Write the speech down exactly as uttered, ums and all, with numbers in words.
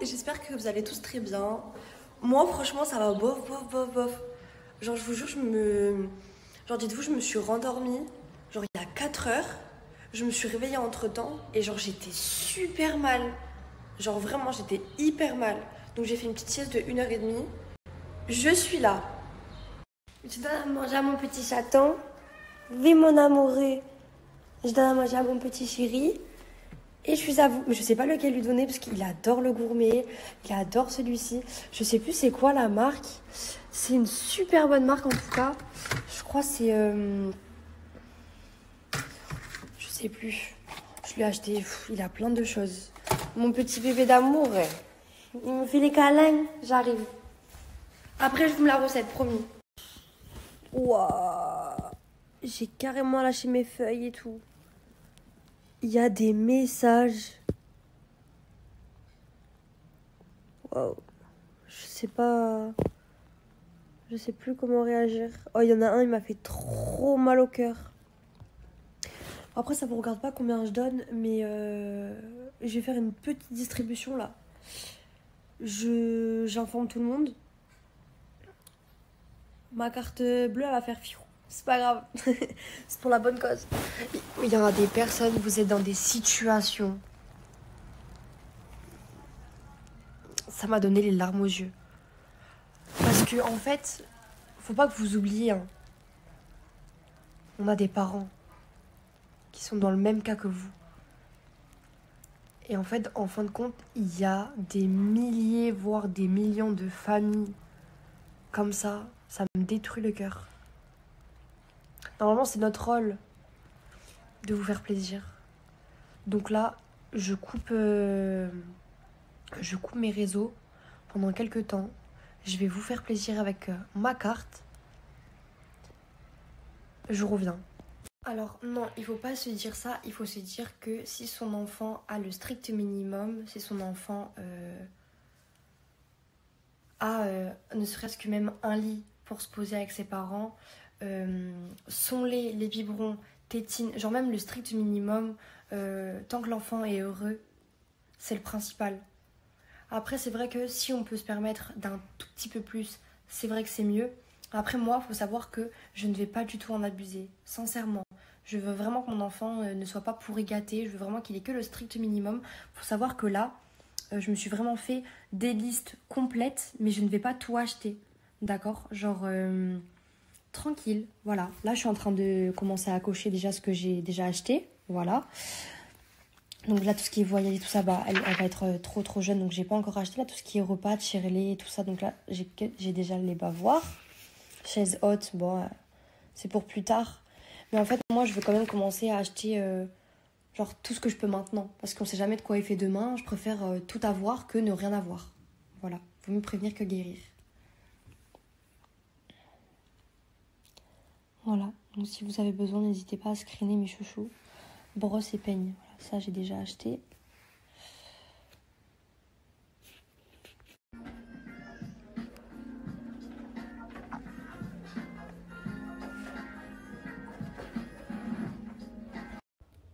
j'espère que vous allez tous très bien. Moi, franchement, ça va bof, bof, bof, bof. Genre, je vous jure, je me... Genre, dites-vous, je me suis rendormie, genre, il y a quatre heures. Je me suis réveillée entre-temps et genre, j'étais super mal. Genre, vraiment, j'étais hyper mal. Donc, j'ai fait une petite sieste de une heure trente. Je suis là. Je donne à manger à mon petit chaton. Oui, mon amoureux. Je donne à manger à mon petit chéri. Et je suis à vous. Mais je sais pas lequel lui donner parce qu'il adore le gourmet. Il adore celui-ci. Je sais plus c'est quoi la marque. C'est une super bonne marque en tout cas. Je crois c'est... Euh... Je sais plus. Je lui ai acheté. Pff, il a plein de choses. Mon petit bébé d'amour. Il me fait les câlins. J'arrive. Après je vous mets la recette, promis. Waouh. J'ai carrément lâché mes feuilles et tout. Il y a des messages. Waouh. Je sais pas. Je sais plus comment réagir. Oh, il y en a un, il m'a fait trop mal au cœur. Après, ça vous regarde pas combien je donne, mais euh, je vais faire une petite distribution là. Je J'informe tout le monde. Ma carte bleue, elle va faire fiou. C'est pas grave. C'est pour la bonne cause. Il y aura des personnes, vous êtes dans des situations. Ça m'a donné les larmes aux yeux. Parce que, en fait, faut pas que vous oubliez. Hein. On a des parents qui sont dans le même cas que vous. Et en fait, en fin de compte, il y a des milliers, voire des millions de familles comme ça. Ça me détruit le cœur. Normalement, c'est notre rôle de vous faire plaisir. Donc là, je coupe, euh, je coupe mes réseaux pendant quelques temps. Je vais vous faire plaisir avec euh, ma carte. Je reviens. Alors non, il faut pas se dire ça. Il faut se dire que si son enfant a le strict minimum, si son enfant euh, a euh, ne serait-ce que même un lit pour se poser avec ses parents, euh, son lait, les biberons, tétine, genre même le strict minimum, euh, tant que l'enfant est heureux, c'est le principal. Après, c'est vrai que si on peut se permettre d'un tout petit peu plus, c'est vrai que c'est mieux. Après, moi, il faut savoir que je ne vais pas du tout en abuser, sincèrement. Je veux vraiment que mon enfant ne soit pas pourri gâté, je veux vraiment qu'il ait que le strict minimum. Il faut savoir que là, je me suis vraiment fait des listes complètes, mais je ne vais pas tout acheter, d'accord? Genre, euh, tranquille, voilà. Là, je suis en train de commencer à cocher déjà ce que j'ai déjà acheté, voilà. Donc là, tout ce qui est voyage et tout ça, bah, elle, elle va être trop trop jeune, donc j'ai pas encore acheté. Là, tout ce qui est repas, chirelé et tout ça, donc là, j'ai, j'ai déjà les bavoirs. Chaise haute, bon, euh, c'est pour plus tard. Mais en fait, moi, je veux quand même commencer à acheter euh, genre tout ce que je peux maintenant. Parce qu'on sait jamais de quoi il fait demain. Je préfère euh, tout avoir que ne rien avoir. Voilà, vaut mieux prévenir que guérir. Voilà, donc si vous avez besoin, n'hésitez pas à screener mes chouchous. Brosse et peigne, voilà, ça j'ai déjà acheté.